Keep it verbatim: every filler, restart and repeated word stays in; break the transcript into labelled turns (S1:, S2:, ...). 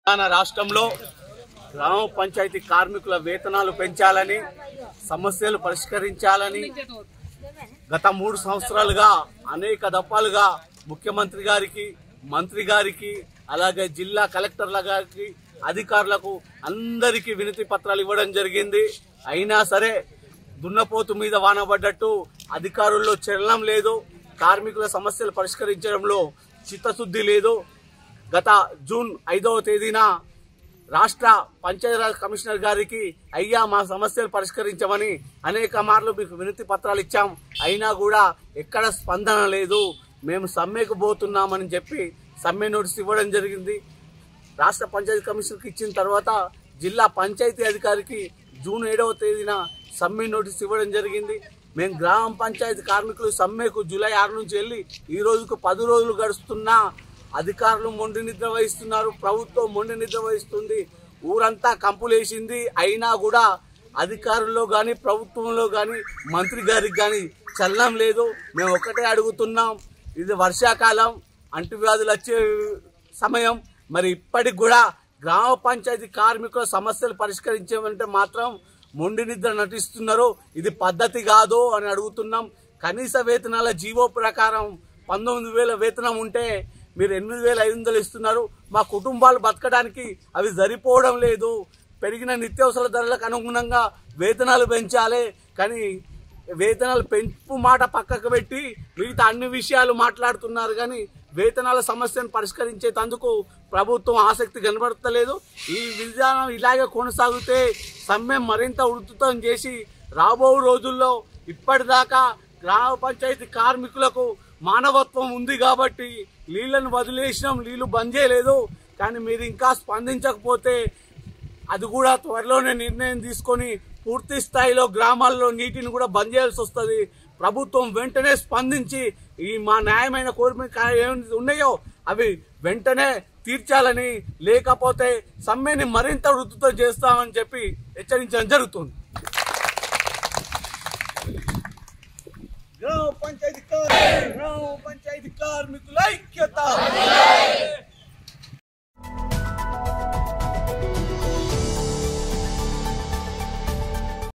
S1: తెలంగాణ రాష్ట్రంలో గ్రామ పంచాయతీ కార్మికుల వేతనాలు పెంచాలని, సమస్యలు పరిష్కరించాలని గత మూడు సంవత్సరాలుగా అనేక దఫాలుగా ముఖ్యమంత్రి గారికి, మంత్రి గారికి, అలాగే జిల్లా కలెక్టర్ల గారికి, అధికారులకు అందరికీ వినతి పత్రాలు ఇవ్వడం జరిగింది. అయినా సరే దున్నపోతు మీద వానబడ్డట్టు అధికారుల్లో చలనం లేదు, కార్మికుల సమస్యలు పరిష్కరించడంలో చిత్తశుద్ధి లేదు. గత జూన్ ఐదవ తేదీన రాష్ట్ర పంచాయతీరాజ్ కమిషనర్ గారికి అయ్యా మా సమస్యలు పరిష్కరించమని అనేక మార్లు మీకు వినతి పత్రాలు ఇచ్చాం. అయినా కూడా ఎక్కడ స్పందన లేదు. మేము సమ్మెకు పోతున్నామని చెప్పి సమ్మె నోటీస్ ఇవ్వడం జరిగింది. రాష్ట్ర పంచాయతీ కమిషనర్కి ఇచ్చిన తర్వాత జిల్లా పంచాయతీ అధికారికి జూన్ ఏడవ తేదీన సమ్మె నోటీస్ ఇవ్వడం జరిగింది. మేము గ్రామ పంచాయతీ కార్మికులు సమ్మెకు జూలై ఆరు నుంచి వెళ్ళి ఈ రోజుకు పది రోజులు గడుస్తున్నా అధికారులు మొండి నిద్ర వహిస్తున్నారు, ప్రభుత్వం మొండి నిద్ర వహిస్తుంది. ఊరంతా కంపులేసింది. అయినా కూడా అధికారుల్లో కానీ ప్రభుత్వంలో కానీ మంత్రి గారికి కానీ చలనం లేదు. మేము ఒక్కటే అడుగుతున్నాం, ఇది వర్షాకాలం, అంటువ్యాధులు వచ్చే సమయం. మరి ఇప్పటికి కూడా గ్రామ పంచాయతీ కార్మికుల సమస్యలు పరిష్కరించామంటే మాత్రం మొండి నిద్ర నటిస్తున్నారు. ఇది పద్ధతి కాదు అని అడుగుతున్నాం. కనీస వేతనాల జీవో ప్రకారం పంతొమ్మిది వేల వేతనం ఉంటే మీరు ఎనిమిది వేల ఐదు వందలు ఇస్తున్నారు. మా కుటుంబాలు బతకడానికి అవి సరిపోవడం లేదు. పెరిగిన నిత్యావసర ధరలకు అనుగుణంగా వేతనాలు పెంచాలి, కానీ వేతనాలు పెంపు మాట పక్కకు పెట్టి మిగతా అన్ని విషయాలు మాట్లాడుతున్నారు. కానీ వేతనాల సమస్యను పరిష్కరించేందుకు ప్రభుత్వం ఆసక్తి కనబడతలేదు. ఈ విధానం ఇలాగే కొనసాగితే సమ్మె మరింత ఉధృతం చేసి రాబో రోజుల్లో ఇప్పటిదాకా గ్రామ పంచాయతీ కార్మికులకు మానవత్వం ఉంది కాబట్టి నీళ్లను వదిలేసినాం, నీళ్లు బంద్ చేయలేదు. కానీ మీరు ఇంకా స్పందించకపోతే అది కూడా త్వరలోనే నిర్ణయం తీసుకొని పూర్తి స్థాయిలో గ్రామాల్లో నీటిని కూడా బంద్ చేయాల్సి వస్తుంది. ప్రభుత్వం వెంటనే స్పందించి ఈ మా న్యాయమైన కోరికలు ఏమైనా ఉన్నాయో అవి వెంటనే తీర్చాలని, లేకపోతే సమ్మెని మరింత ఉధృతం చేస్తామని చెప్పి హెచ్చరించడం జరుగుతుంది. గ్రామ పంచాయతీ గ్రామ పంచాయతీ కార్మికుల ఐక్యత.